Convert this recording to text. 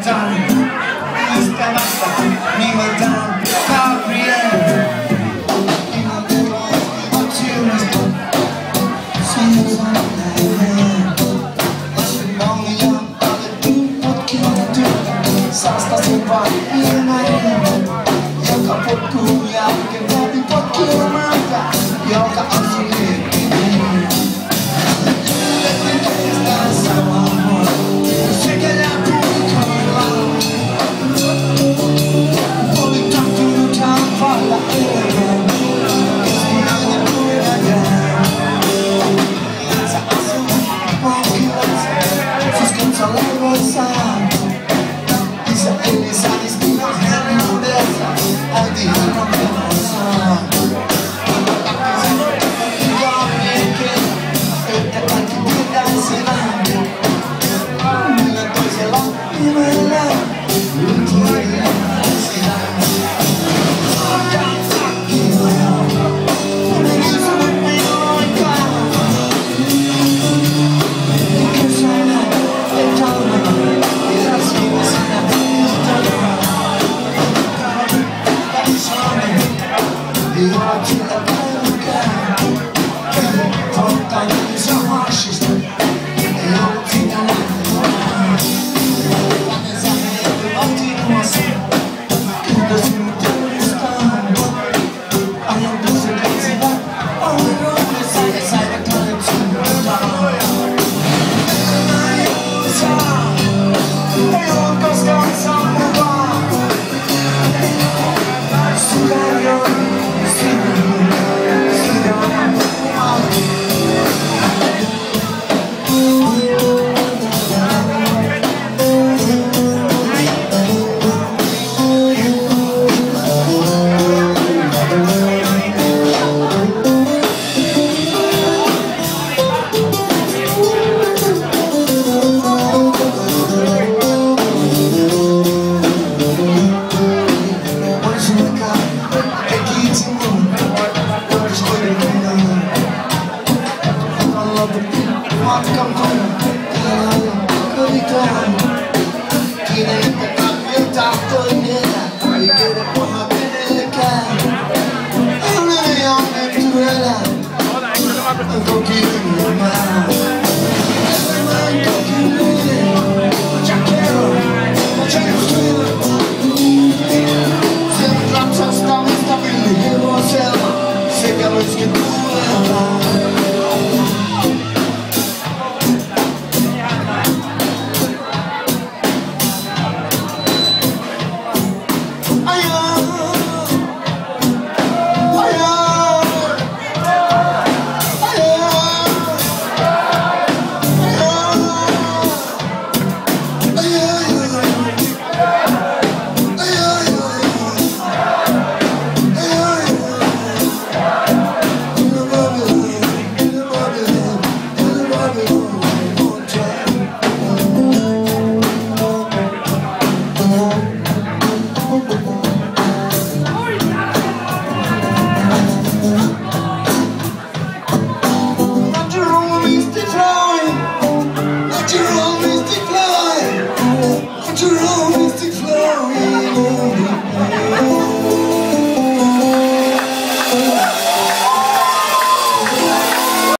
soitan ystävästä nimeltään Gabriel. Ihan kuulostivat syyllistä, siihen sanotaan. Lasin vaunuja alettiin potkimaan työtä, saastasin vain ilmäinen, joka potkuu jälkeen läpi potkimaata, joka asui liikkeelle. Lettiin oikeastaan samaa sekä puikoilla. Oli tahtunut hampailla elämään, keskinäinen kuitenkaan. Sä asut vankilassa, siskonsa leivoissaan. Isä eli sadistina herruudessa, äiti herran pelossaan. Että kaikki pitäisi vähän millä toisella nimellä tiedäisillä. Meni sanot minuinkaan kesänä ja talvena eräs viimeisenä iltana. Välisaame ei ole sillä päivälläkään. Polttaa yhdessä marssista, ei ollut sitä lähdetään. Vanhensa heitä oltiin muassa, kytäsin mut uudestaan. Ajatukset etsivät olen roolissa ja saivat hänet synnyttää. Elämä ei saa, ei ole koskaan saa.